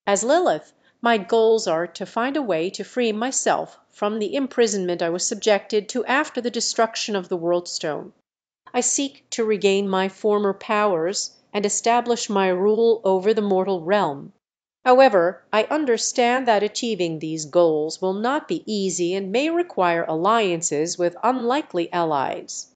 As Lilith, my goals are to find a way to free myself from the imprisonment I was subjected to after the destruction of the World Stone. I seek to regain my former powers and establish my rule over the mortal realm. However, I understand that achieving these goals will not be easy and may require alliances with unlikely allies.